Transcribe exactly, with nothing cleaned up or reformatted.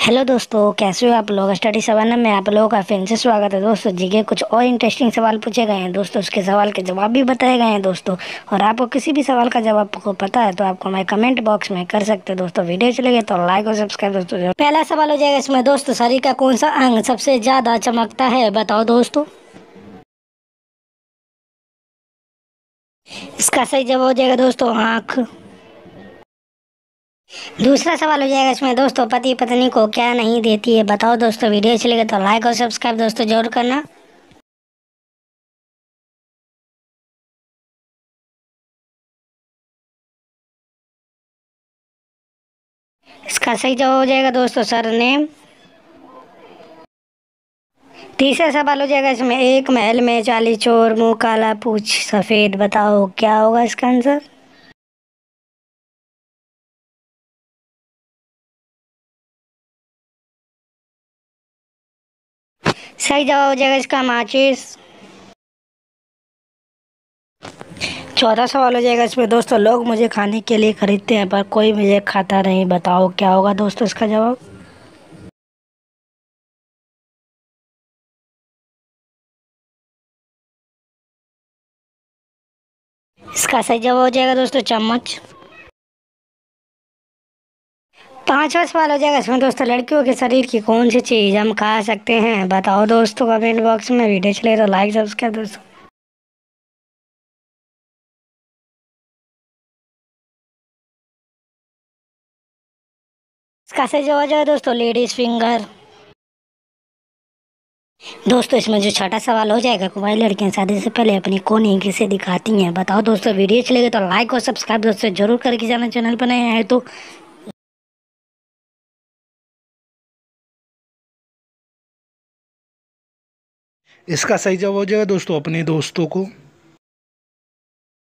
Hello दोस्तों, कैसे हो आप लोग। स्टडी सेवन में आप लोगों का फिर से स्वागत है दोस्तों। जी के कुछ और इंटरेस्टिंग सवाल पूछे गए हैं दोस्तों, उसके सवाल के जवाब भी बताए गए हैं दोस्तों। और आपको किसी भी सवाल का जवाब को पता है तो आपको मैं कमेंट बॉक्स में कर सकते हैं दोस्तों। वीडियो चलेगी तो लाइक और सब्सक्राइब दोस्तों जरूर। पहला सवाल हो जाएगा इसमें दोस्तों, शरीर का कौन सा अंग सबसे ज्यादा चमकता है, बताओ दोस्तों। इसका सही जवाब हो जाएगा दोस्तों आँख। दूसरा सवाल हो जाएगा इसमें दोस्तों, पति पत्नी को क्या नहीं देती है, बताओ दोस्तों। वीडियो चलेगा तो लाइक और सब्सक्राइब दोस्तों जरूर करना। इसका सही जवाब हो जाएगा दोस्तों सरनेम। तीसरा सवाल हो जाएगा इसमें, एक महल में चालीस चोर, मुंह काला पूछ सफेद, बताओ क्या होगा इसका आंसर। सही जवाब हो जाएगा इसका माचिस। चौथा सवाल हो जाएगा इसमें दोस्तों, लोग मुझे खाने के लिए खरीदते हैं पर कोई मुझे खाता नहीं, बताओ क्या होगा दोस्तों इसका जवाब। इसका सही जवाब हो जाएगा दोस्तों चम्मच। पांचवा सवाल हो जाएगा इसमें दोस्तों, लड़कियों के शरीर की कौन सी चीज हम खा सकते हैं, बताओ दोस्तों कमेंट बॉक्स में। वीडियो चले तो लाइक सब्सक्राइब दोस्तों। इसका सही जवाब हो जाएगा दोस्तों लेडीज फिंगर। दोस्तों इसमें जो छठा सवाल हो जाएगा, कुमारी लड़कियां शादी से पहले अपनी कौन किसे दिखाती हैं, बताओ दोस्तों। वीडियो चलेगा तो लाइक और सब्सक्राइब दोस्तों जरूर करके जाना, चैनल पर नए हैं तो। इसका सही जवाब हो जाएगा दोस्तों अपने दोस्तों को।